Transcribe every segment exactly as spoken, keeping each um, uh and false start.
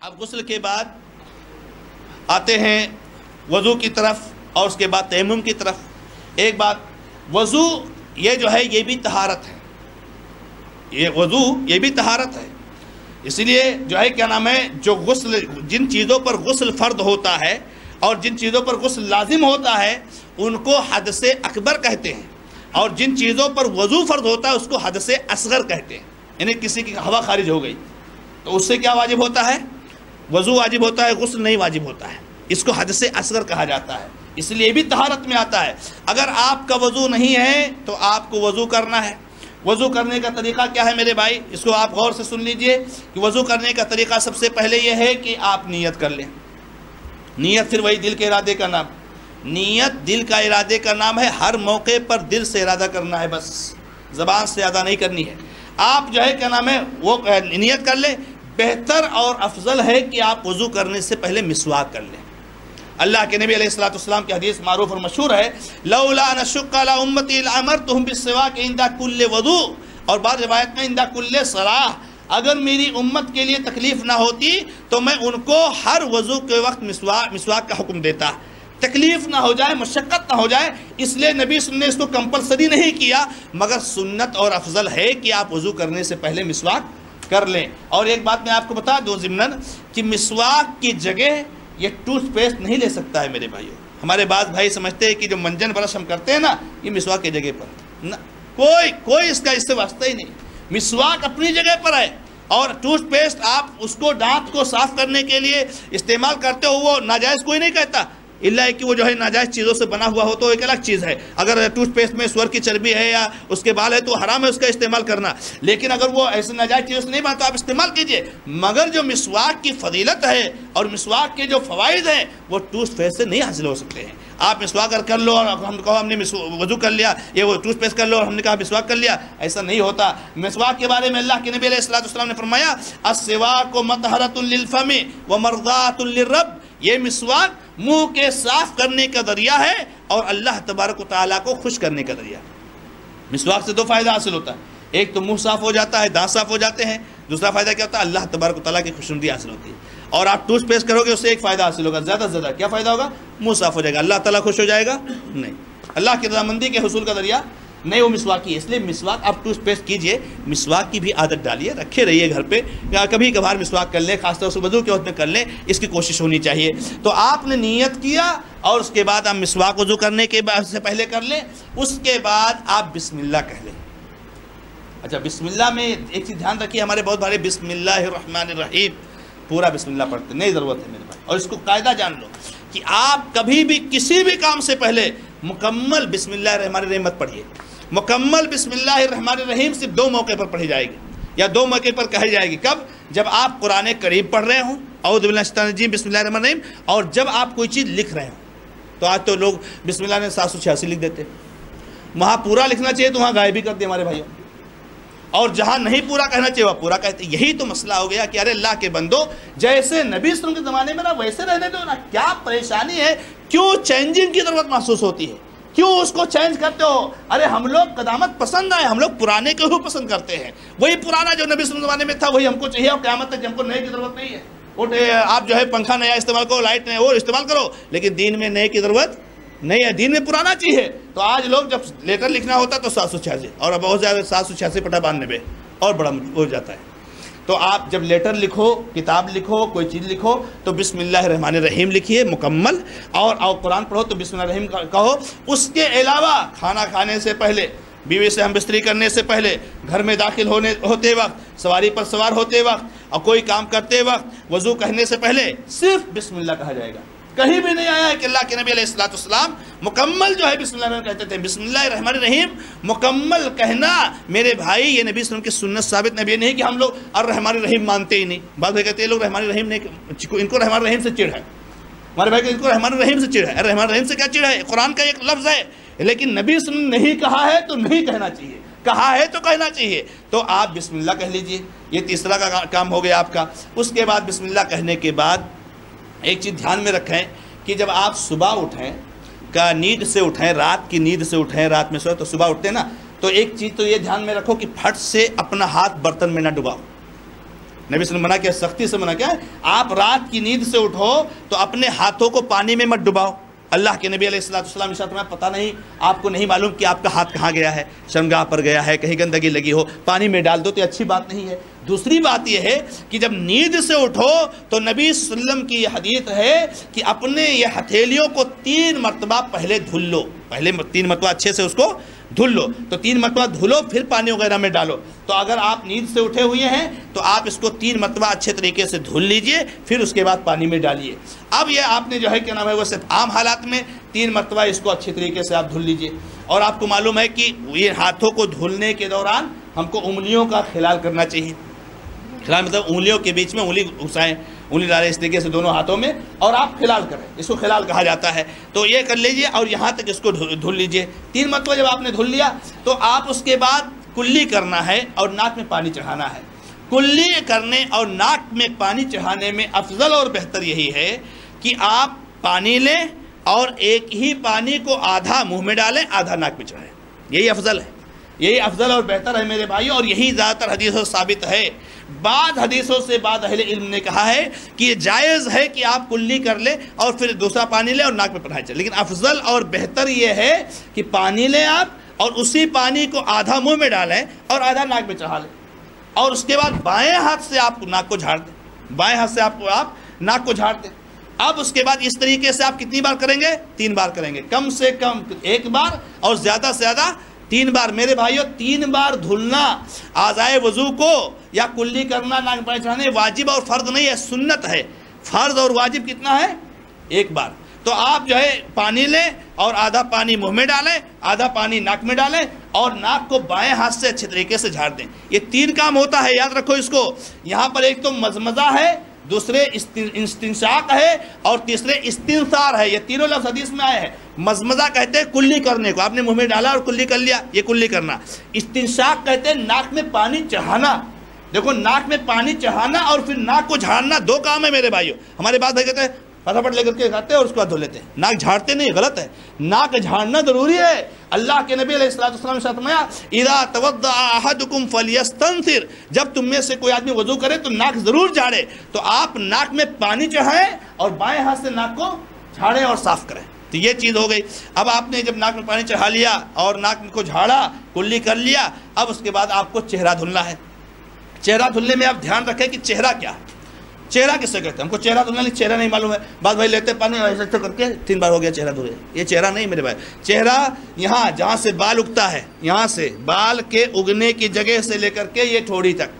اب غسل کے بعد آتے ہیں وضو کی طرف اور اس کے بعد تیمم کی طرف۔ ایک بات، وضو یہ جو ہے یہ بھی طہارت ہے، یہ وضو یہ بھی طہارت ہے، اس لیے جو ہے کیا نام ہے، جو غسل جن چیزوں پر غسل فرض ہوتا ہے اور جن چیزوں پر غسل لازم ہوتا ہے ان کو حدث اکبر کہتے ہیں، اور جن چیزوں پر وضو فرض ہوتا ہے اس کو حدث اصغر کہتے ہیں۔ یعنی کسی کی ہوا خارج ہو گئی تو اس سے کیا واجب ہوتا ہے؟ وضو واجب ہوتا ہے، غسل نہیں واجب ہوتا ہے، اس کو حدث اصغر کہا جاتا ہے، اس لیے بھی طہارت میں آتا ہے۔ اگر آپ کا وضو نہیں ہے تو آپ کو وضو کرنا ہے۔ وضو کرنے کا طریقہ کیا ہے میرے بھائی؟ اس کو آپ غور سے سن لیجئے کہ وضو کرنے کا طریقہ سب سے پہلے یہ ہے کہ آپ نیت کر لیں۔ نیت پھر وہی دل کے ارادے کا نام، نیت دل کا ارادے کا نام ہے، ہر موقع پر دل سے ارادہ کرنا ہے، بس زبان سے ادا نہیں کرنی ہے۔ آپ جو ہے کیا نام ہے وہ نیت کر لیں۔ بہتر اور افضل ہے کہ آپ وضو کرنے سے پہلے مسواک کر لیں۔ اللہ کے نبی علیہ الصلوۃ والسلام کی حدیث معروف اور مشہور ہے، لولا ان اشق علی امتی لامرتهم بالسواک عند كل وضوء، اور بعض روایت میں عند كل صلاۃ، اگر میری امت کے لیے تکلیف نہ ہوتی تو میں ان کو ہر وضو کے وقت مسواک مسواک کا حکم دیتا، تکلیف نہ ہو جائے، مشقت نہ ہو جائے، اس لیے نبی صلی اللہ علیہ وسلم نے اس کو کمپلسری نہیں کیا، مگر سنت اور افضل ہے کہ آپ وضو کرنے سے پہلے مسواک کر لیں۔ اور ایک بات میں آپ کو بتا دوں ضمناً کہ مسواک کی جگہ یہ ٹوتھ پیسٹ نہیں لے سکتا ہے میرے بھائیوں۔ ہمارے بعض بھائی سمجھتے ہیں کہ جو منجن برش ہم کرتے ہیں نا یہ مسواک کی جگہ پر نہ، کوئی کوئی اس کا اس سے واسطہ ہی نہیں۔ مسواک اپنی جگہ پر ہے، اور ٹوتھ پیسٹ آپ اس کو دانت کو صاف کرنے کے لیے استعمال کرتے ہو، وہ ناجائز کوئی نہیں کہتا، اللہ کہ وہ جو ہے ناجائز چیزوں سے بنا ہوا ہو تو ایک الگ چیز ہے۔ اگر ٹوتھ پیسٹ میں سور کی چربی ہے یا اس کے بال ہے تو حرام ہے اس کا استعمال کرنا، لیکن اگر وہ ایسے ناجائز چیزوں سے نہیں بنا تو آپ استعمال کیجئے۔ مگر جو مسواک کی فضیلت ہے اور مسواک کے جو فوائد ہیں وہ ٹوتھ پیسٹ سے نہیں حاصل ہو سکتے ہیں۔ آپ مسواک اگر کر لو اور ہم کہو ہم نے وضو کر لیا، یہ وہ ٹوتھ پیسٹ کر لو اور ہم نے کہا مسواک کر لیا، ایسا نہیں ہوتا۔ مسواک کے بارے میں اللہ کے نبی علیہ الصلوۃ والسلام نے فرمایا، السواک مطہرۃ للفم ومرضاۃ للرب، یہ مسواک منہ کے صاف کرنے کا ذریعہ ہے اور اللہ تبارک و تعالیٰ کو خوش کرنے کا ذریعہ۔ مسواک سے دو فائدہ حاصل ہوتا ہے، ایک تو منہ صاف ہو جاتا ہے، دانت صاف ہو جاتے ہیں، دوسرا فائدہ کیا ہوتا ہے؟ اللہ تبارک و تعالیٰ کی خوشنودی حاصل ہوتی ہے۔ اور آپ ٹوتھ پیسٹ کرو گے اس سے ایک فائدہ حاصل ہوگا، زیادہ سے زیادہ کیا فائدہ ہوگا؟ منہ صاف ہو جائے گا، اللہ تعالیٰ خوش ہو جائے گا؟ نہیں، اللہ کی رضامندی کے حصول کا ذریعہ نہیں وہ مسواک کی ہے۔ اس لیے مسواک آپ ٹوتھ پیسٹ کیجئے، مسواک کی بھی عادت ڈالیے، رکھے رہیے گھر پہ، کبھی کبھار مسواک کر لیں، خاص طور سے وضو کے وقت میں کر لیں، اس کی کوشش ہونی چاہیے۔ تو آپ نے نیت کیا اور اس کے بعد آپ مسواک وضو کرنے کے بعد سے پہلے کر لیں، اس کے بعد آپ بسم اللہ کہہ لیں۔ اچھا، بسم اللہ میں ایک چیز دھیان رکھیے، ہمارے بہت بڑے بسم اللہ الرحمن الرحیم پورا بسم اللہ پڑھتے نہیں، ضرورت ہے میرے بھائی، اور اس کو قاعدہ جان لو کہ آپ کبھی بھی کسی بھی کام سے پہلے مکمل بسم اللہ الرحمن الرحیم مت پڑھیے۔ مکمل بسم اللہ الرحمن الرحیم صرف دو موقع پر پڑھی جائے گی یا دو موقع پر کہی جائے گی۔ کب؟ جب آپ قرآن کریم پڑھ رہے ہوں، اعوذ باللہ من الشیطان الرجیم بسم اللہ الرحمن الرحیم، اور جب آپ کوئی چیز لکھ رہے ہوں۔ تو آج تو لوگ بسم اللہ نے سات سو چھیاسی لکھ دیتے، وہاں پورا لکھنا چاہیے تو وہاں غائب بھی کرتے ہمارے بھائیوں، اور جہاں نہیں پورا کہنا چاہیے وہ پورا کہتے۔ یہی تو مسئلہ ہو گیا کہ ارے اللہ کے بندو، جیسے نبی صلی اللہ علیہ وسلم کے زمانے میں نا ویسے رہنے دو نا، کیا پریشانی ہے، کیوں چینجنگ کی ضرورت محسوس ہوتی ہے، کیوں اس کو چینج کرتے ہو؟ ارے ہم لوگ قدامت پسند آئے، ہم لوگ پرانے کے ہی پسند کرتے ہیں، وہی پرانا جو نبی صلی اللہ علیہ وسلم زمانے میں تھا وہی ہم کو چاہیے، اور قیامت تک ہم کو نئے کی ضرورت نہیں ہے۔ وہ آپ جو ہے پنکھا نیا استعمال کرو، لائٹ نیا وہ استعمال کرو، لیکن دین میں نئے کی ضرورت نہیں ہے، دین میں پرانا چاہیے۔ تو آج لوگ جب لیٹر لکھنا ہوتا تو سات سو چھیاسی اور بہت زیادہ سات سو چھیاسی پٹا بانوے اور بڑا ہو جاتا ہے۔ تو آپ جب لیٹر لکھو، کتاب لکھو، کوئی چیز لکھو تو بسم اللہ الرحمن الرحیم لکھیے مکمل، اور اور قرآن پڑھو تو بسم اللہ الرحیم کہو۔ اس کے علاوہ کھانا کھانے سے پہلے، بیوی سے ہم بستری کرنے سے پہلے، گھر میں داخل ہونے ہوتے وقت، سواری پر سوار ہوتے وقت، اور کوئی کام کرتے وقت، وضو کرنے سے پہلے صرف بسم اللہ کہا جائے گا۔ کہیں بھی نہیں آیا ہے کہ اللہ کے نبی علیہ الصلوۃ والسلام مکمل جو ہے بسم اللہ الرحمن کہتے تھے۔ بسم اللہ الرحمن الرحیم مکمل کہنا میرے بھائی یہ نبی صلی اللہ علیہ وسلم کی سنت ثابت نبی نہیں کہ ہم لوگ الرحمن الرحیم مانتے ہی نہیں۔ بعض لوگ کہتے ہیں لوگ رحمان الرحیم نہیں، ان کو رحمان الرحیم سے چڑ ہے، ہمارے بھائی ان کو رحمان الرحیم سے چڑ ہے۔ الرحمن الرحیم سے کیا چڑ ہے؟ قرآن کا ایک لفظ ہے، لیکن نبی صلی اللہ علیہ وسلم نے نہیں کہا ہے تو نہیں کہنا چاہیے، کہا ہے تو کہنا چاہیے۔ تو آپ بسم اللہ کہہ لیجئے، یہ تیسرا کا کام ہو گیا آپ کا۔ اس کے بعد بسم اللہ کہنے کے بعد ایک چیز دھیان میں رکھیں کہ جب آپ صبح اٹھیں، کا نیند سے اٹھیں، رات کی نیند سے اٹھیں، رات میں سوئے تو صبح اٹھتے ہیں نا، تو ایک چیز تو یہ دھیان میں رکھو کہ پھٹ سے اپنا ہاتھ برتن میں نہ ڈباؤ، نبی صلی اللہ علیہ وسلم منع کیا، سختی سے منع کیا ہے، آپ رات کی نیند سے اٹھو تو اپنے ہاتھوں کو پانی میں مت ڈباؤ۔ اللہ کے نبی علیہ الصلوۃ والسلام ارشاد فرمایا پتہ نہیں آپ کو نہیں معلوم کہ آپ کا ہاتھ کہاں گیا ہے، شرمگاہ پر گیا ہے، کہیں گندگی لگی ہو، پانی میں ڈال دو تو اچھی بات نہیں ہے۔ دوسری بات یہ ہے کہ جب نیند سے اٹھو تو نبی صلی اللہ علیہ وسلم کی یہ حدیث ہے کہ اپنے یہ ہتھیلیوں کو تین مرتبہ پہلے دھل لو، پہلے تین مرتبہ اچھے سے اس کو دھل لو، تو تین مرتبہ دھلو پھر پانی وغیرہ میں ڈالو۔ تو اگر آپ نیند سے اٹھے ہوئے ہیں تو آپ اس کو تین مرتبہ اچھے طریقے سے دھل لیجئے، پھر اس کے بعد پانی میں ڈالیے۔ اب یہ آپ نے جو ہے کیا نام ہے وہ صرف عام حالات میں تین مرتبہ اس کو اچھے طریقے سے آپ دھل لیجئے۔ اور آپ کو معلوم ہے کہ یہ ہاتھوں کو دھلنے کے دوران ہم کو انگلیوں کا خلال کرنا چاہیے۔ خلال مطلب انگلیوں کے بیچ میں انگلی گھسائیں، انگلی ڈالیں اس طریقے سے دونوں ہاتھوں میں اور آپ خلال کریں، اس کو خلال کہا جاتا ہے۔ تو یہ کر لیجئے اور یہاں تک اس کو دھل لیجئے۔ تین مرتبہ جب آپ نے دھل لیا تو آپ اس کے بعد کلی کرنا ہے اور ناک میں پانی چڑھانا ہے۔ کلی کرنے اور ناک میں پانی چڑھانے میں افضل اور بہتر یہی ہے کہ آپ پانی لیں اور ایک ہی پانی کو آدھا منہ میں ڈالیں، آدھا ناک میں چڑھائیں، یہی افضل ہے، یہی افضل اور بہتر ہے میرے بھائیوں، اور یہی زیادہ تر حدیثوں سے ثابت ہے۔ بعض حدیثوں سے بعض اہل علم نے کہا ہے کہ یہ جائز ہے کہ آپ کلی کر لیں اور پھر دوسرا پانی لیں اور ناک میں پڑھائیں چلیں، لیکن افضل اور بہتر یہ ہے کہ پانی لیں آپ اور اسی پانی کو آدھا منہ میں ڈالیں اور آدھا ناک میں چڑھا لیں، اور اس کے بعد بائیں ہاتھ سے آپ ناک کو جھاڑ دیں، بائیں ہاتھ سے آپ کو آپ ناک کو جھاڑ دیں۔ اب اس کے بعد اس طریقے سے آپ کتنی بار کریں گے؟ تین بار کریں گے، کم سے کم ایک بار اور زیادہ سے زیادہ تین بار۔ میرے بھائیوں تین بار دھلنا اعضائے وضو کو یا کلی کرنا ناک میں پانی چڑھانے واجب اور فرض نہیں ہے، سنت ہے۔ فرض اور واجب کتنا ہے؟ ایک بار۔ تو آپ جو ہے پانی لیں اور آدھا پانی منہ میں ڈالیں، آدھا پانی ناک میں ڈالیں اور ناک کو بائیں ہاتھ سے اچھے طریقے سے جھاڑ دیں۔ یہ تین کام ہوتا ہے، یاد رکھو اس کو۔ یہاں پر ایک تو مزمزہ ہے، دوسرے استنشاق ہے اور تیسرے استنثار ہے۔ یہ تینوں لفظ حدیث میں آئے ہیں۔ مزمزہ کہتے ہیں کلی کرنے کو، آپ نے منہ میں ڈالا اور کلی کر لیا، یہ کلی کرنا۔ استنشاق کہتے ہیں ناک میں پانی چڑھانا۔ دیکھو ناک میں پانی چڑھانا اور پھر ناک کو جھاڑنا دو کام ہے میرے بھائیوں۔ ہمارے بات ہے کہتے ہیں پھٹافٹ لے کر کے کھاتے ہیں اور اس کو بعد دھو لیتے ہیں، ناک جھاڑتے نہیں، غلط ہے۔ ناک جھاڑنا ضروری ہے۔ اللہ کے نبی علیہ الصلوۃ والسلام نے فرمایا اذا توضأ احدکم فلیستنثر، جب تم میں سے کوئی آدمی وضو کرے تو ناک ضرور جھاڑے۔ تو آپ ناک میں پانی چڑھائیں اور بائیں ہاتھ سے ناک کو جھاڑیں اور صاف کریں، تو یہ چیز ہو گئی۔ اب آپ نے جب ناک میں پانی چڑھا لیا اور ناک کو جھاڑا، کلی کر لیا، اب اس کے بعد آپ کو چہرہ دھلنا ہے۔ چہرہ دھلنے میں آپ دھیان رکھیں کہ چہرہ کیا ہے، چہرہ کس سے کہتے ہیں؟ ہم کو چہرہ دھلنا نہیں، چہرہ نہیں معلوم ہے، بعض بھائی لیتے پانی ایسے کر کے تین بار ہو گیا چہرہ دھلے، یہ چہرہ نہیں میرے بھائی۔ چہرہ یہاں جہاں سے بال اگتا ہے، یہاں سے بال کے اگنے کی جگہ سے لے کر کے یہ ٹھوڑی تک،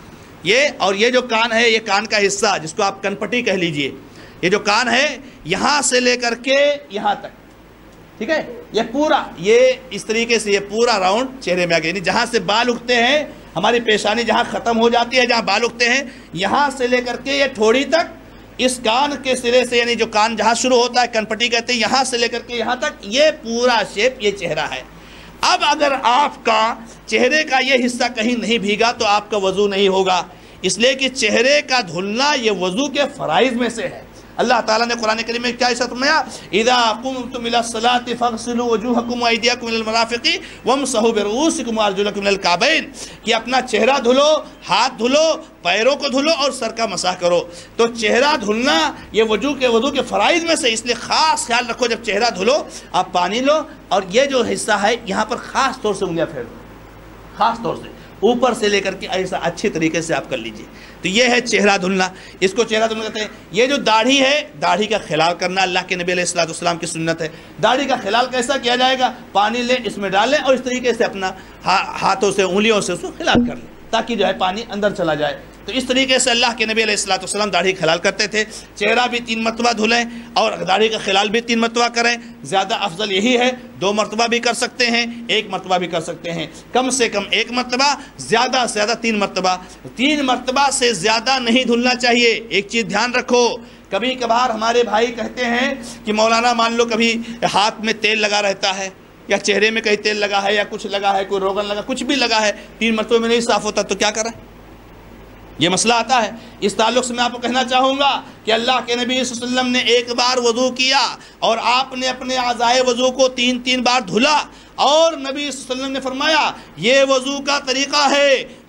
یہ اور یہ جو کان ہے، یہ کان کا حصہ جس کو آپ کن پٹی کہہ لیجئے، یہ جو کان ہے یہاں سے لے کر کے یہاں تک، ٹھیک ہے، یہ پورا، یہ اس طریقے سے یہ پورا راؤنڈ چہرے میں آ گیا، یعنی جہاں سے بال اگتے ہیں، ہماری پیشانی جہاں ختم ہو جاتی ہے، جہاں بال اگتے ہیں، یہاں سے لے کر کے یہ ٹھوڑی تک، اس کان کے سرے سے، یعنی جو کان جہاں شروع ہوتا ہے کن پٹی کہتے ہیں، یہاں سے لے کر کے یہاں تک، یہ پورا شیپ یہ چہرہ ہے۔ اب اگر آپ کا چہرے کا یہ حصہ کہیں نہیں بھیگا تو آپ کا وضو نہیں ہوگا، اس لیے کہ چہرے کا دھلنا یہ وضو کے فرائض میں سے ہے۔ اللہ تعالیٰ نے قرآن کریم میں کیا ارشاد فرمایا؟ اذا قمتم الى الصلاة فاغسلوا وجوهكم وايديكم الى المرافق وامسحوا برؤوسكم وارجلكم الى الكعبين، کہ اپنا چہرہ دھلو، ہاتھ دھلو، پیروں کو دھلو اور سر کا مسح کرو۔ تو چہرہ دھلنا یہ وضو کے وضو کے فرائض میں سے، اس لیے خاص خیال رکھو جب چہرہ دھلو آپ پانی لو اور یہ جو حصہ ہے یہاں پر خاص طور سے انگلیاں پھیر دو، خاص طور سے اوپر سے لے کر کے ایسا اچھے طریقے سے آپ کر لیجئے۔ تو یہ ہے چہرہ دھلنا، اس کو چہرہ دھلنا کہتے ہیں۔ یہ جو داڑھی ہے، داڑھی کا خلال کرنا اللہ کے نبی علیہ الصلوۃ والسلام کی سنت ہے۔ داڑھی کا خلال کیسا کیا جائے گا؟ پانی لیں، اس میں ڈالیں اور اس طریقے سے اپنا ہاتھوں سے انگلیوں سے اس کو خلال کر لیں تاکہ جو ہے پانی اندر چلا جائے۔ تو اس طریقے سے اللہ کے نبی علیہ الصلوۃ والسلام داڑھی خلال کرتے تھے۔ چہرہ بھی تین مرتبہ دھلیں اور داڑھی کا خلال بھی تین مرتبہ کریں۔ زیادہ افضل یہی ہے، دو مرتبہ بھی کر سکتے ہیں، ایک مرتبہ بھی کر سکتے ہیں، کم سے کم ایک مرتبہ، زیادہ سے زیادہ تین مرتبہ۔ تین مرتبہ سے زیادہ نہیں دھلنا چاہیے۔ ایک چیز دھیان رکھو، کبھی کبھار ہمارے بھائی کہتے ہیں کہ مولانا مان لو کبھی ہاتھ میں تیل لگا رہتا ہے یا چہرے میں کہیں تیل لگا ہے یا کچھ لگا ہے، کوئی روغن لگا، کچھ بھی لگا ہے، تین مرتبہ میں نہیں صاف ہوتا تو کیا کریں؟ یہ مسئلہ آتا ہے۔ اس تعلق سے میں آپ کو کہنا چاہوں گا کہ اللہ کے نبی صلی اللہ علیہ وسلم نے ایک بار وضو کیا اور آپ نے اپنے اعضائے وضو کو تین تین بار دھلا، اور نبی صلی اللہ علیہ وسلم نے فرمایا یہ وضو کا طریقہ ہے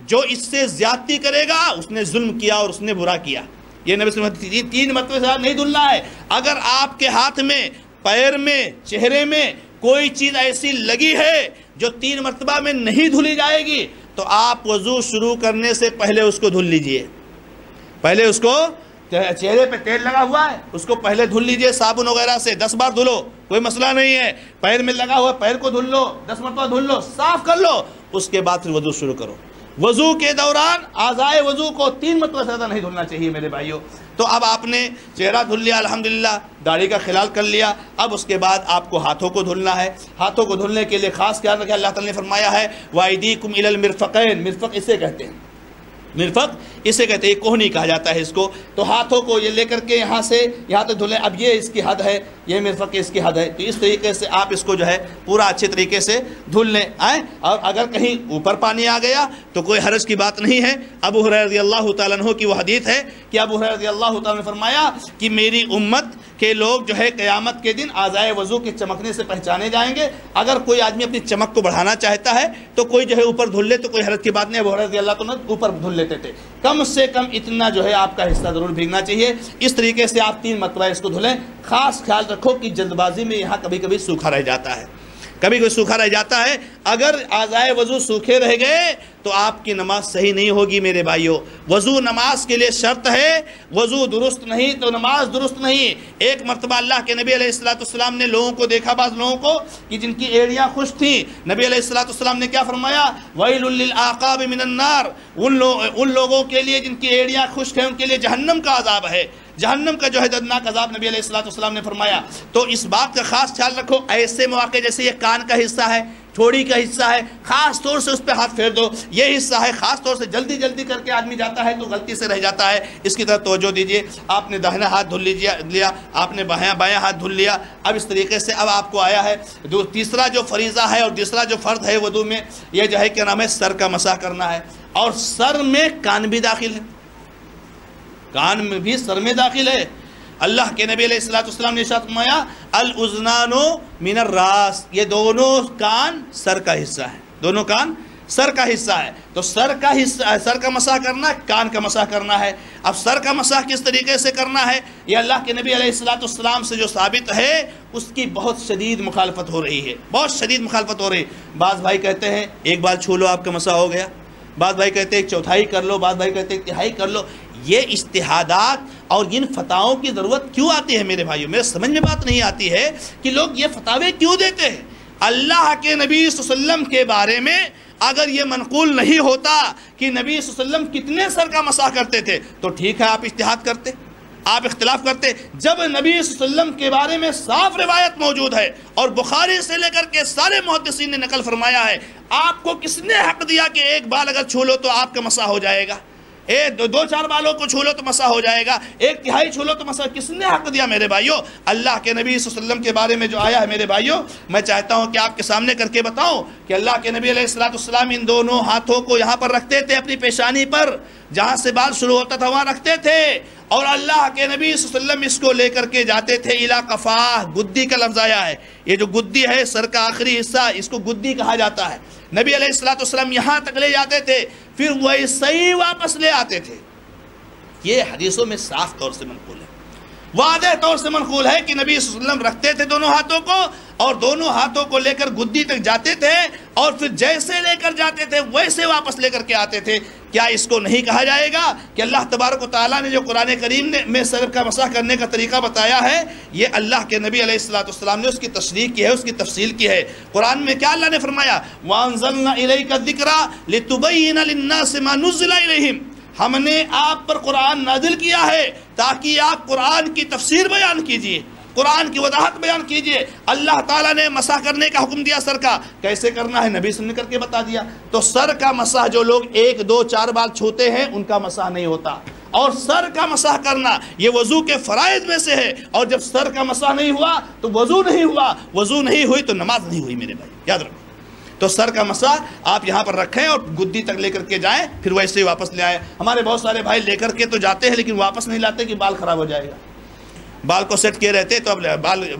جو اس سے زیادتی کرے گا اس نے ظلم کیا اور اس نے برا کیا. یہ نبی صلی اللہ علیہ وسلم تین مرتبہ سے نہیں دھلنا ہے. اگر آپ کے ہاتھ میں، پیر میں، چہرے میں کوئی چیز ایسی لگی ہے جو تین مرتبہ میں نہیں دھلی جائے گی تو آپ وضو شروع کرنے سے پہلے اس کو دھل لیجئے. پہلے اس کو، چہرے پہ تیل لگا ہوا ہے اس کو پہلے دھل لیجئے صابن وغیرہ سے، دس بار دھلو، کوئی مسئلہ نہیں ہے. پیر میں لگا ہوا پیر کو دھل لو، دس مرتبہ دھل لو، صاف کر لو، اس کے بعد پھر وضو شروع کرو. وضو کے دوران اعضائے وضو کو تین مرتبہ سے زیادہ نہیں دھلنا چاہیے میرے بھائیوں. تو اب آپ نے چہرہ دھل لیا الحمدللہ، داڑھی کا خلال کر لیا. اب اس کے بعد آپ کو ہاتھوں کو دھلنا ہے. ہاتھوں کو دھلنے کے لیے خاص خیال رکھیں، اللہ تعالیٰ نے فرمایا ہے وَأَيْدِيكُمْ إِلَى الْمِرْفَقَيْنِ. مرفق اسے کہتے ہیں، مرفق اسے کہتے ہیں، کوہنی کہا جاتا ہے اس کو. تو ہاتھوں کو یہ لے کر کے یہاں سے یہاں تک دھلیں. اب یہ اس کی حد ہے، یہ مرفق اس کی حد ہے. تو اس طریقے سے آپ اس کو جو ہے پورا اچھے طریقے سے دھل لیں. آئیں، اور اگر کہیں اوپر پانی آ گیا تو کوئی حرج کی بات نہیں ہے. ابو ہریرہ رضی اللہ تعالیٰ عنہ کی وہ حدیث ہے کہ ابو ہریرہ رضی اللہ تعالیٰ نے فرمایا کہ میری امت کہ لوگ جو ہے قیامت کے دن اعضائے وضو کے چمکنے سے پہچانے جائیں گے. اگر کوئی آدمی اپنی چمک کو بڑھانا چاہتا ہے تو کوئی جو ہے اوپر دھل لے تو کوئی حرج کی بات نہیں. ابو ہریرہ رضی اللہ تعالیٰ اوپر دھل لیتے تھے. کم سے کم اتنا جو ہے آپ کا حصہ ضرور بھیگنا چاہیے. اس طریقے سے آپ تین مرتبہ اس کو دھلیں. خاص خیال رکھو کہ جلد بازی میں یہاں کبھی کبھی سوکھا رہ جاتا ہے، کبھی کوئی سوکھا رہ جاتا ہے. اگر اعضائے وضو سوکھے رہ گئے تو آپ کی نماز صحیح نہیں ہوگی میرے بھائیوں. وضو نماز کے لیے شرط ہے، وضو درست نہیں تو نماز درست نہیں. ایک مرتبہ اللہ کے نبی علیہ الصلوۃ والسلام نے لوگوں کو دیکھا، بعض لوگوں کو کہ جن کی ایڑیاں خشک تھیں. نبی علیہ الصلوۃ والسلام نے کیا فرمایا؟ وَيْلٌ لِّلْأَعْقَابِ مِنَ النَّارِ. ان لوگ ان لوگوں کے لیے جن کی ایڑیاں خشک ہیں ان کے لیے جہنم کا عذاب ہے. جہنم کا جو ہے دردناک عذاب نبی علیہ الصلوۃ والسلام نے فرمایا. تو اس بات کا خاص خیال رکھو. ایسے مواقع جیسے یہ کان کا حصہ ہے، تھوڑی کا حصہ ہے، خاص طور سے اس پہ ہاتھ پھیر دو. یہ حصہ ہے خاص طور سے جلدی جلدی کر کے آدمی جاتا ہے تو غلطی سے رہ جاتا ہے. اس کی طرف توجہ دیجئے. آپ نے داہنا ہاتھ دھل لیجیے لیا، آپ نے بایاں بایاں ہاتھ دھل لیا. اب اس طریقے سے اب آپ کو آیا ہے تیسرا جو فریضہ ہے اور تیسرا جو فرض ہے وضو میں، یہ جو ہے کیا نام ہے، سر کا مسح کرنا ہے. اور سر میں کان بھی داخل ہے، کان میں بھی سر میں داخل ہے. اللہ کے نبی علیہ الصلوۃ والسلام نے ارشاد فرمایا الاذنان من الراس. یہ دونوں کان سر کا حصہ ہے، دونوں کان سر کا حصہ ہے. تو سر کا حصہ، سر کا مسح کرنا، کان کا مسح کرنا ہے. اب سر کا مسح کس طریقے سے کرنا ہے؟ یہ اللہ کے نبی علیہ الصلوۃ والسلام سے جو ثابت ہے اس کی بہت شدید مخالفت ہو رہی ہے، بہت شدید مخالفت ہو رہی ہے. بعض بھائی کہتے ہیں ایک بار چھو لو آپ کا مسح ہو گیا، بعض بھائی کہتے ہیں ایک چوتھائی کر لو، بعض بھائی کہتے ہیں ایک تہائی کر لو. یہ اجتہادات اور ان فتاووں کی ضرورت کیوں آتی ہے میرے بھائیوں؟ میرے سمجھ میں بات نہیں آتی ہے کہ لوگ یہ فتاوے کیوں دیتے ہیں. اللہ کے نبی صلی اللہ علیہ وسلم کے بارے میں اگر یہ منقول نہیں ہوتا کہ نبی صلی اللہ علیہ وسلم کتنے سر کا مسح کرتے تھے تو ٹھیک ہے، آپ اجتہاد کرتے، آپ اختلاف کرتے. جب نبی صلی اللہ علیہ وسلم کے بارے میں صاف روایت موجود ہے اور بخاری سے لے کر کے سارے محدثین نے نقل فرمایا ہے، آپ کو کس نے حق دیا کہ ایک بال اگر چھو لو تو آپ کا مسح ہو جائے گا، اے دو, دو چار بالوں کو چھو لو تو مسح ہو جائے گا، ایک تہائی چھو لو تو مسح؟ کس نے حق دیا میرے بھائیوں؟ اللہ کے نبی صلی اللہ علیہ وسلم کے بارے میں جو آیا ہے میرے بھائیوں، میں چاہتا ہوں کہ آپ کے سامنے کر کے بتاؤں کہ اللہ کے نبی علیہ الصلوۃ والسلام ان دونوں ہاتھوں کو یہاں پر رکھتے تھے، اپنی پیشانی پر، جہاں سے بال شروع ہوتا تھا وہاں رکھتے تھے. اور اللہ کے نبی صلی اللہ علیہ وسلم اس کو لے کر کے جاتے تھے الی قفاہ. گدی کا لفظ آیا ہے، یہ جو گدی ہے سر کا آخری حصہ، اس کو گدی کہا جاتا ہے. نبی علیہ الصلوۃ والسلام یہاں تک لے جاتے تھے، پھر ویسے ہی واپس لے آتے تھے. یہ حدیثوں میں صاف طور سے منقول ہے، واضح طور سے منقول ہے کہ نبی صلی اللہ علیہ وسلم رکھتے تھے دونوں ہاتھوں کو اور دونوں ہاتھوں کو لے کر گدی تک جاتے تھے اور پھر جیسے لے کر جاتے تھے ویسے واپس لے کر کے آتے تھے. کیا اس کو نہیں کہا جائے گا کہ اللہ تبارک و تعالیٰ نے جو قرآن کریم نے میں سر کا مسح کرنے کا طریقہ بتایا ہے، یہ اللہ کے نبی علیہ الصلوۃ والسلام نے اس کی تشریح کی ہے، اس کی تفصیل کی ہے. قرآن میں کیا اللہ نے فرمایا؟ وَأَنزَلْنَا إِلَيْكَ الذِّكْرَ لِتُبَيِّنَ لِلنَّاسِ مَا نُزِّلَ إِلَيْهِمْ. ہم نے آپ پر قرآن نازل کیا ہے تاکہ آپ قرآن کی تفسیر بیان کیجئے، قرآن کی وضاحت بیان کیجئے. اللہ تعالیٰ نے مسح کرنے کا حکم دیا سر کا، کیسے کرنا ہے نبی صلی اللہ علیہ وسلم نے کر کے بتا دیا. تو سر کا مسح جو لوگ ایک دو چار بال چھوتے ہیں ان کا مسح نہیں ہوتا. اور سر کا مسح کرنا یہ وضو کے فرائض میں سے ہے، اور جب سر کا مسح نہیں ہوا تو وضو نہیں ہوا، وضو نہیں ہوئی تو نماز نہیں ہوئی میرے بھائی، یاد رکھو. تو سر کا مسح آپ یہاں پر رکھیں اور گدی تک لے کر کے جائیں، پھر ویسے ہی واپس لے آئیں. ہمارے بہت سارے بھائی لے کر کے تو جاتے ہیں لیکن واپس نہیں لاتے کہ بال خراب ہو جائے گا. بال کو سیٹ کیے رہتے تو اب بال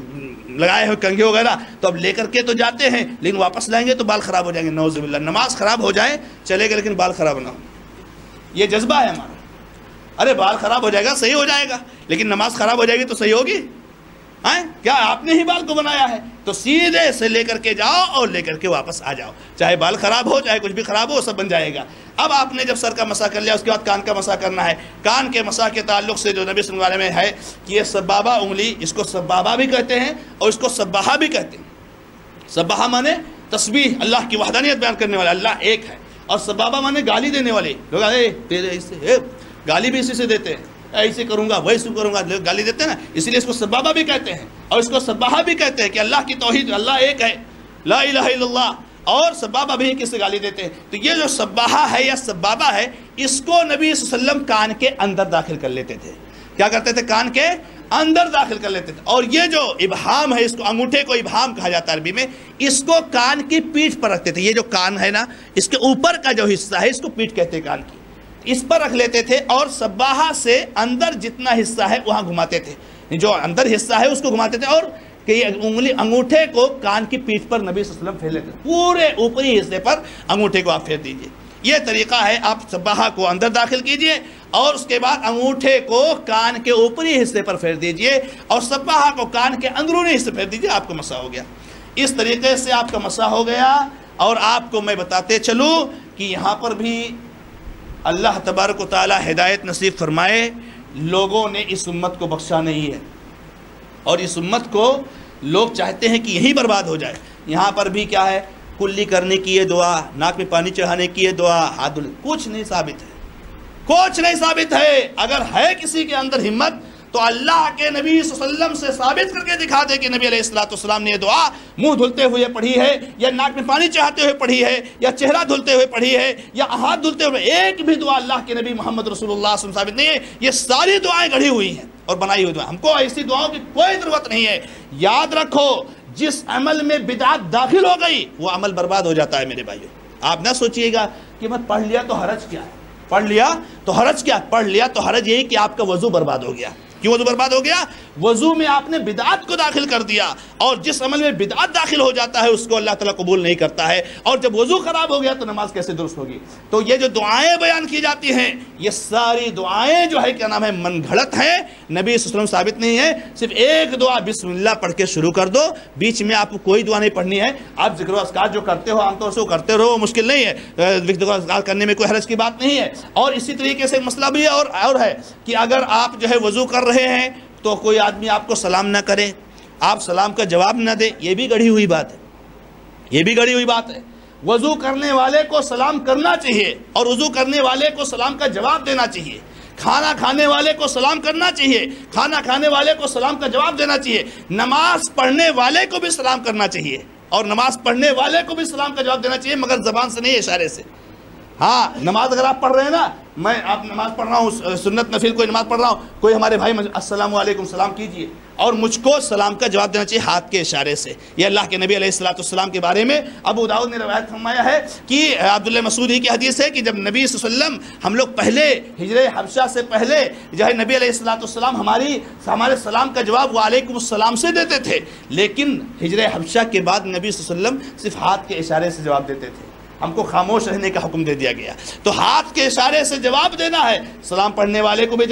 لگائے ہوئے کنگھے وغیرہ تو اب لے کر کے تو جاتے ہیں، لیکن واپس لائیں گے تو بال خراب ہو جائیں گے، نعوذ باللہ۔ نماز خراب ہو جائے چلے گا لیکن بال خراب نہ ہو، یہ جذبہ ہے ہمارا۔ ارے بال خراب ہو جائے گا صحیح ہو جائے گا، لیکن نماز خراب ہو جائے گی تو صحیح ہوگی؟ ہاں کیا آپ نے ہی بال کو بنایا ہے؟ تو سیدھے سے لے کر کے جاؤ اور لے کر کے واپس آ جاؤ، چاہے بال خراب ہو چاہے کچھ بھی خراب ہو سب بن جائے گا۔ اب آپ نے جب سر کا مسح کر لیا اس کے بعد کان کا مسح کرنا ہے۔ کان کے مسح کے تعلق سے جو نبی صلی اللہ علیہ وسلم میں ہے کہ یہ سبابہ انگلی، اس کو سبابہ بھی کہتے ہیں اور اس کو سباہا بھی کہتے ہیں۔ سباہا مانے تسبیح، اللہ کی وحدانیت بیان کرنے والا، اللہ ایک ہے، اور سبابہ مانے گالی دینے والے لوگ، اے تیرے اس سے گالی بھی اسی سے دیتے ہیں، ایسے کروں گا ویسے کروں گا، گالی دیتے ہیں نا، اسی لیے اس کو سبابہ بھی کہتے ہیں اور اس کو سباہا بھی کہتے ہیں کہ اللہ کی توحید، اللہ ایک ہے، لا الہ الا اللہ، اور سبابہ بھی کس سے گالی دیتے ہیں۔ تو یہ جو سباہا ہے یا سبابہ ہے، اس کو نبی صلی اللہ علیہ وسلم کان کے اندر داخل کر لیتے تھے۔ کیا کرتے تھے؟ کان کے اندر داخل کر لیتے تھے۔ اور یہ جو ابہام ہے، اس کو انگوٹھے کو ابہام کہا جاتا ہے عربی میں، اس کو کان کی پیٹھ پر رکھتے تھے۔ یہ جو کان ہے نا، اس کے اوپر کا جو حصہ ہے اس کو پیٹھ کہتے ہیں کان کی، اس پر رکھ لیتے تھے اور سباہا سے اندر جتنا حصہ ہے وہاں گھماتے تھے، جو اندر حصہ ہے اس کو گھماتے تھے، اور کہ یہ انگلی انگوٹھے کو کان کی پیٹھ پر نبی صلی اللہ علیہ وسلم پھیر لیتے تھے، پورے اوپری حصے پر انگوٹھے کو آپ پھیر دیجئے۔ یہ طریقہ ہے، آپ سباہا کو اندر داخل کیجئے اور اس کے بعد انگوٹھے کو کان کے اوپری حصے پر پھیر دیجئے اور سباہا کو کان کے اندرونی حصے پھیر دیجئے، آپ کا مسح ہو گیا۔ اس طریقے سے آپ کا مسح ہو گیا۔ اور آپ کو میں بتاتے چلوں کہ یہاں پر بھی اللہ تبارک و تعالی ہدایت نصیب فرمائے، لوگوں نے اس امت کو بخشا نہیں ہے، اور اس امت کو لوگ چاہتے ہیں کہ یہی برباد ہو جائے۔ یہاں پر بھی کیا ہے؟ کلی کرنے کی یہ دعا، ناک میں پانی چڑھانے کی یہ دعا، ہاتھ دھلنے، کچھ نہیں ثابت ہے، کچھ نہیں ثابت ہے۔ اگر ہے کسی کے اندر ہمت تو اللہ کے نبی صلی اللہ علیہ وسلم سے ثابت کر کے دکھا دے کہ نبی علیہ الصلوۃ والسلام نے یہ دعا منہ دھلتے ہوئے پڑھی ہے، یا ناک میں پانی چڑھاتے ہوئے پڑھی ہے، یا چہرہ دھلتے ہوئے پڑھی ہے، یا ہاتھ دھلتے ہوئے، ایک بھی دعا اللہ کے نبی محمد رسول اللہ صلی اللہ علیہ وسلم ثابت نہیں ہے۔ یہ ساری دعائیں گڑھی ہوئی ہیں اور بنائی ہوئی دعائیں، ہم کو ایسی دعاؤں کی کوئی ضرورت نہیں ہے۔ یاد رکھو، جس عمل میں بدعت داخل ہو گئی وہ عمل برباد ہو جاتا ہے میرے بھائیو۔ آپ نہ سوچئے گا کہ میں پڑھ لیا تو حرج کیا ہے، پڑھ لیا تو حرج کیا، پڑھ لیا تو حرج یہی کہ آپ کا وضو برباد ہو گیا۔ کیوں وضو برباد ہو گیا؟ وضو میں آپ نے بدعت کو داخل کر دیا، اور جس عمل میں بدعت داخل ہو جاتا ہے اس کو اللہ تعالیٰ قبول نہیں کرتا ہے، اور جب وضو خراب ہو گیا تو نماز کیسے درست ہوگی؟ تو یہ جو دعائیں بیان کی جاتی ہیں، یہ ساری دعائیں جو ہے کیا نام ہے، من گھڑت ہیں، نبی صلی اللہ علیہ وسلم ثابت نہیں ہے۔ صرف ایک دعا بسم اللہ پڑھ کے شروع کر دو، بیچ میں آپ کو کوئی دعا نہیں پڑھنی ہے۔ آپ ذکر و اذکار جو کرتے ہو عام طور سے وہ کرتے رہو، مشکل نہیں ہے، ذکر و اذکار کرنے میں کوئی حرج کی بات نہیں ہے۔ اور اسی طریقے سے مسئلہ بھی ہے اور اور ہے کہ اگر آپ جو ہے وضو کر رہے ہیں تو کوئی آدمی آپ کو سلام نہ کرے، آپ سلام کا جواب نہ دے، یہ بھی گڑھی ہوئی بات ہے، یہ بھی گڑھی ہوئی بات ہے۔ وضو کرنے والے کو سلام کرنا چاہیے اور وضو کرنے والے کو سلام کا جواب دینا چاہیے۔ کھانا کھانے والے کو سلام کرنا چاہیے، کھانا کھانے والے کو سلام کا جواب دینا چاہیے۔ نماز پڑھنے والے کو بھی سلام کرنا چاہیے اور نماز پڑھنے والے کو بھی سلام کا جواب دینا چاہیے، مگر زبان سے نہیں، اشارے سے۔ ہاں، نماز اگر آپ پڑھ رہے ہیں نا، میں آپ نماز پڑھ رہا ہوں، سنت نفل کوئی نماز پڑھ رہا ہوں، کوئی ہمارے بھائی السلام علیکم سلام کیجئے، اور مجھ کو سلام کا جواب دینا چاہیے ہاتھ کے اشارے سے۔ یہ اللہ کے نبی علیہ الصلوۃ والسلام کے بارے میں ابو داؤد نے روایت فرمایا ہے کہ عبداللہ مسعود ہی کی حدیث ہے کہ جب نبی صلی اللہ علیہ وسلم ہم لوگ پہلے ہجرہ حبشہ سے پہلے جو ہے نبی علیہ الصلوۃ والسلام ہماری ہمارے سلام کا جواب وعلیکم السلام سے دیتے تھے، لیکن ہجرہ حبشہ کے بعد نبی صلی اللہ علیہ وسلم صرف ہاتھ کے اشارے سے جواب دیتے تھے، ہم کو خاموش رہنے کا حکم دے دیا گیا۔ تو ہاتھ کے اشارے سے جواب دینا ہے۔ سلام پڑھنے والے کو بھی،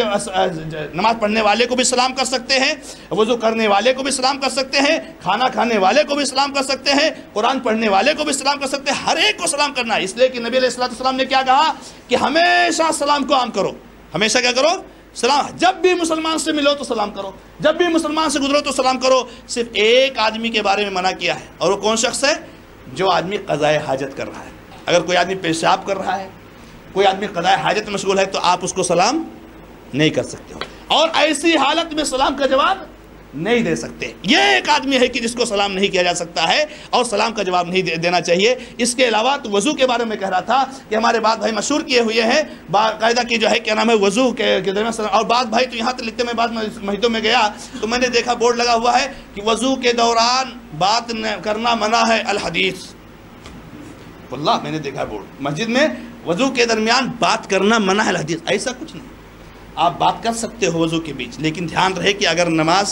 نماز پڑھنے والے کو بھی سلام کر سکتے ہیں، وضو کرنے والے کو بھی سلام کر سکتے ہیں، کھانا کھانے والے کو بھی سلام کر سکتے ہیں، قرآن پڑھنے والے کو بھی سلام کر سکتے ہیں، ہر ایک کو سلام کرنا ہے۔ اس لیے کہ نبی علیہ الصلوۃ والسلام نے کیا کہا کہ ہمیشہ سلام کو عام کرو، ہمیشہ کیا کرو؟ سلام۔ جب بھی مسلمان سے ملو تو سلام کرو، جب بھی مسلمان سے گزرو تو سلام کرو۔ صرف ایک آدمی کے بارے میں منع کیا ہے، اور وہ کون شخص ہے؟ جو آدمی قضاء حاجت کر رہا ہے۔ اگر کوئی آدمی پیشاب کر رہا ہے، کوئی آدمی قضاء حاجت میں مشغول ہے، تو آپ اس کو سلام نہیں کر سکتے ہو، اور ایسی حالت میں سلام کا جواب نہیں دے سکتے۔ یہ ایک آدمی ہے کہ جس کو سلام نہیں کیا جا سکتا ہے اور سلام کا جواب نہیں دینا چاہیے۔ اس کے علاوہ تو وضو کے بارے میں کہہ رہا تھا کہ ہمارے بعض بھائی مشہور کیے ہوئے ہیں باقاعدہ کی جو ہے کیا نام ہے وضو کے درمیان، اور بعض بھائی تو یہاں تک لکھتے میں بعض مسجدوں میں گیا تو میں نے دیکھا بورڈ لگا ہوا ہے کہ وضو کے دوران بات کرنا منع ہے، الحدیث۔ واللہ میں نے دیکھا بورڈ مسجد میں، وضو کے درمیان بات کرنا منع ہے، الحدیث۔ ایسا کچھ نہیں، آپ بات کر سکتے ہو وضو کے بیچ، لیکن دھیان رہے کہ اگر نماز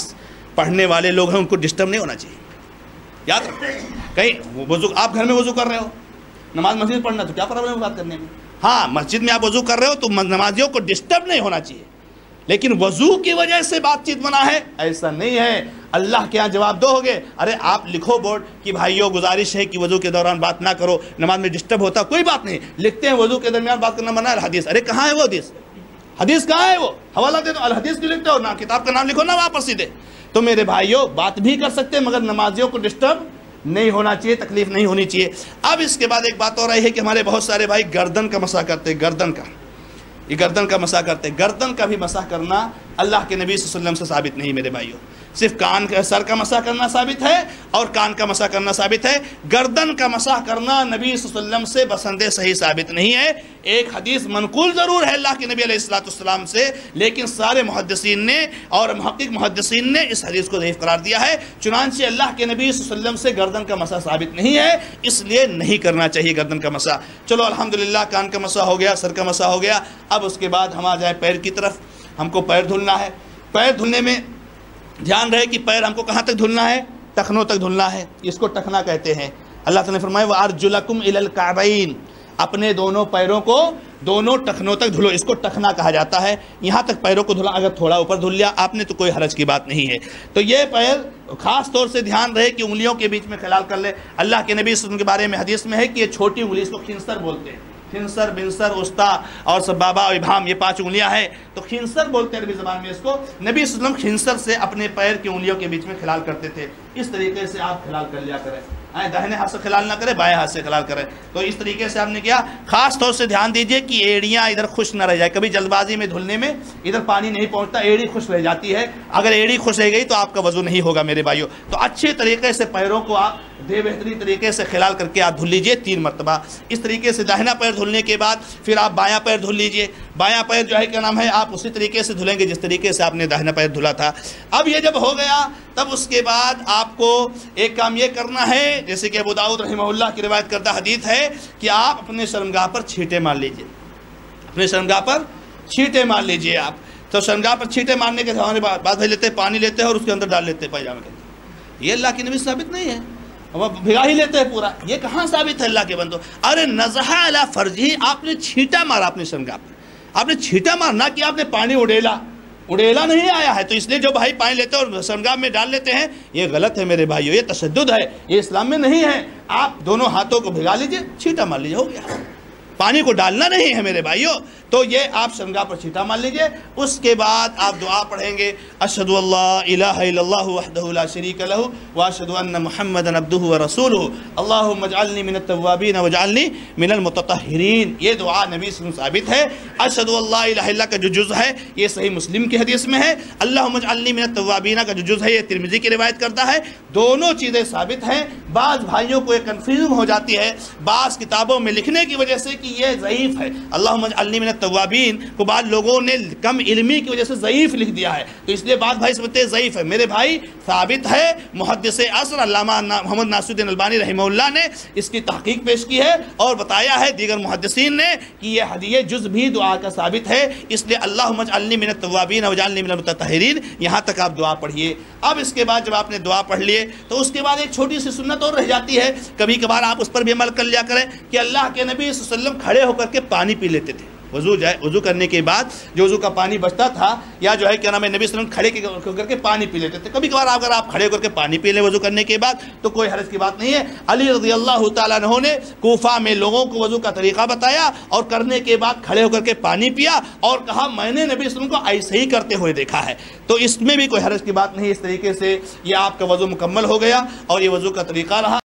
پڑھنے والے لوگ ہیں ان کو ڈسٹرب نہیں ہونا چاہیے. یاد رکھو, کہیں وضو آپ گھر میں وضو کر رہے ہو, نماز مسجد میں پڑھنا تو کیا پرابلم ہے بات کرنے میں. ہاں مسجد میں آپ وضو کر رہے ہو تو نمازیوں کو ڈسٹرب نہیں ہونا چاہیے, لیکن وضو کی وجہ سے بات چیت بنا ہے ایسا نہیں ہے. اللہ کے ہاں جواب دو ہوگے, ارے آپ لکھو بورڈ کہ بھائیو گزارش ہے کہ وضو کے دوران بات نہ کرو, نماز میں ڈسٹرب ہوتا, کوئی بات نہیں, لکھتے ہیں وضو کے درمیان بات کرنا منع ہے حدیث. ارے کہاں ہے وہ حدیث, حدیث کہاں ہے, وہ حوالہ دے دو, الحدیث کیوں لکھتے ہو, نہ کتاب کا نام لکھو نہ واپس سیدھے. تو میرے بھائیو بات بھی کر سکتے ہیں مگر نمازیوں کو ڈسٹرب نہیں ہونا چاہیے, تکلیف نہیں ہونی چاہیے. اب اس کے بعد ایک بات اور رہی ہے کہ ہمارے بہت سارے بھائی گردن کا مسح کرتے, گردن کا یہ گردن کا مسح کرتے. گردن کا بھی مسح کرنا اللہ کے نبی صلی اللہ علیہ وسلم سے ثابت نہیں میرے بھائیو. صرف کان کا سر کا مسح کرنا ثابت ہے اور کان کا مسح کرنا ثابت ہے. گردن کا مسح کرنا نبی صلی اللہ علیہ وسلم سے بسندے صحیح ثابت نہیں ہے. ایک حدیث منقول ضرور ہے اللہ کے نبی علیہ الصلوۃ والسلام سے, لیکن سارے محدثین نے اور محقق محدثین نے اس حدیث کو ضعیف قرار دیا ہے. چنانچہ اللہ کے نبی صلی اللہ علیہ وسلم سے گردن کا مسح ثابت نہیں ہے, اس لیے نہیں کرنا چاہیے گردن کا مسح. چلو الحمدللہ کان کا مسح ہو گیا, سر کا مسح ہو گیا. اب اس کے بعد ہم آ جائیں پیر کی طرف. ہم کو پیر دھلنا ہے. پیر دھلنے میں دھیان رہے کہ پیر ہم کو کہاں تک دھلنا ہے, ٹخنوں تک دھلنا ہے. اس کو ٹخنا کہتے ہیں. اللہ تعالیٰ نے فرمایا وَأَرْجُلَكُمْ إِلَى الْكَعْبَيْنِ, اپنے دونوں پیروں کو دونوں ٹخنوں تک دھلو. اس کو ٹخنا کہا جاتا ہے. یہاں تک پیروں کو دھلا, اگر تھوڑا اوپر دھل لیا آپ نے تو کوئی حرج کی بات نہیں ہے. تو یہ پیر خاص طور سے دھیان رہے کہ انگلیوں کے بیچ میں خلال کر لے. اللہ کے نبی صلی اللہ علیہ وسلم کے بارے میں حدیث میں ہے کہ یہ چھوٹی انگلی, اس کو خنصر بولتے ہیں. خنصر, بنصر, وسطیٰ اور سبابہ اور ابہام, یہ پانچ انگلیاں ہیں تو خنصر بولتے ہیں عربی زبان میں اس کو. نبی صلی اللہ علیہ وسلم خنصر سے اپنے پیر کی انگلیوں کے بیچ میں خلال کرتے تھے. اس طریقے سے آپ خلال کر لیا کریں, داہنے ہاتھ سے خلال نہ کرے, بائیں ہاتھ سے خلال کرے. تو اس طریقے سے آپ نے کیا, خاص طور سے دھیان دیجئے کہ ایڑیاں ادھر خشک نہ رہ جائے. کبھی جلد بازی میں دھلنے میں ادھر پانی نہیں پہنچتا, ایڑی خشک رہ جاتی ہے. اگر ایڑی خشک رہ گئی تو آپ کا وضو نہیں ہوگا میرے بھائیوں. تو اچھے طریقے سے پیروں کو آپ بے بہترین طریقے سے خلال کر کے آپ دھل لیجئے تین مرتبہ. اس طریقے سے داہنا پیر دھلنے کے بعد پھر آپ بایاں پیر دھل لیجئے. بایاں پیر جو ہے کیا نام ہے, آپ اسی طریقے سے دھلیں گے جس طریقے سے آپ نے داہنا پیر دھلا تھا. اب یہ جب ہو گیا تب اس کے بعد آپ کو ایک کام یہ کرنا ہے, جیسے کہ ابو داؤد رحمہ اللہ کی روایت کردہ حدیث ہے کہ آپ اپنے شرمگاہ پر چھینٹے مار لیجئے. اپنے شرمگاہ پر چھینٹے مار لیجئے آپ. تو شرمگاہ پر چھینٹے مارنے کے ہمارے بعد بھائی لیتے ہیں, پانی لیتے ہیں اور اس کے اندر ڈال لیتے ہیں پائجامے کے اندر. یہ اللہ کے نبی ثابت نہیں ہے, وہ بھگا ہی لیتے ہیں پورا. یہ کہاں ثابت ہے اللہ کے بندو. ارے نزح علی فرجہ, آپ نے چھینٹا مارا اپنے شرمگاہ پر, آپ نے چھینٹا مارنا کہ آپ نے پانی اڑیلا, اڑیلا نہیں آیا ہے. تو اس لیے جو بھائی پانی لیتے ہیں اور شرمگاہ میں ڈال لیتے ہیں یہ غلط ہے میرے بھائیو, یہ تشدد ہے, یہ اسلام میں نہیں ہے. آپ دونوں ہاتھوں کو بھگا لیجئے, چھینٹا مار لیجئے, ہو گیا. پانی کو ڈالنا نہیں ہے میرے بھائیو. تو یہ آپ شرمگاہ پر چھینٹا مار لیجئے. اس کے بعد آپ دعا پڑھیں گے اشہد اللہ الہ الا اللہ وحدہ لا شریک لہ واشہد ان محمدا عبدہ ورسولہ اللہم اجعلنی من التوابین واجعلنی من المتطہرین. یہ دعا نبی صلی اللہ علیہ وسلم ثابت ہے. اشہد اللہ الہ الا کا جو جز ہے یہ صحیح مسلم کی حدیث میں ہے. اللہم اجعلنی من التوابین کا جو جز ہے یہ ترمذی کی روایت کرتا ہے. دونوں چیزیں ثابت ہیں. بعض بھائیوں کو یہ کنفیوژن ہو جاتی ہے بعض کتابوں میں لکھنے کی وجہ سے کہ یہ ضعیف ہے. اللہم اجعلنی من التوابین کو بعض لوگوں نے کم علمی کی وجہ سے ضعیف لکھ دیا ہے, تو اس لیے بعض بھائی سمجھتے ہیں ضعیف ہے. میرے بھائی ثابت ہے. محدث عصر علامہ محمد ناصر الدین البانی رحمہ اللہ نے اس کی تحقیق پیش کی ہے اور بتایا ہے دیگر محدثین نے کہ یہ حدیث جز بھی دعا کا ثابت ہے. اس لیے اللہم اجعلنی من التوابین واجعلنی من المتطہرین یہاں تک آپ دعا پڑھیے. اب اس کے بعد جب آپ نے دعا پڑھ لیے تو اس کے بعد ایک چھوٹی سی سنت اور رہ جاتی ہے, کبھی کبھار آپ اس پر بھی عمل کر لیا کریں کہ اللہ کے نبی صلی اللہ علیہ وسلم کھڑے ہو کر کے پانی پی لیتے تھے. وضو جائے وضو کرنے کے بعد جو وضو کا پانی بچتا تھا یا جو ہے کیا نام ہے نبی صلی اللہ علیہ وسلم کھڑے ہو کر کے پانی پی لیتے تھے. کبھی کبھار اگر آپ کھڑے ہو کر کے پانی پی لیں وضو کرنے کے بعد تو کوئی حرج کی بات نہیں ہے. علی رضی اللہ تعالیٰ عنہ نے کوفہ میں لوگوں کو وضو کا طریقہ بتایا اور کرنے کے بعد کھڑے ہو کر کے پانی پیا اور کہا میں نے نبی صلی اللہ علیہ وسلم کو ایسے ہی کرتے ہوئے دیکھا ہے. تو اس میں بھی کوئی حرج کی بات نہیں. اس طریقے سے یہ آپ کا وضو مکمل ہو گیا اور یہ وضو کا طریقہ رہا.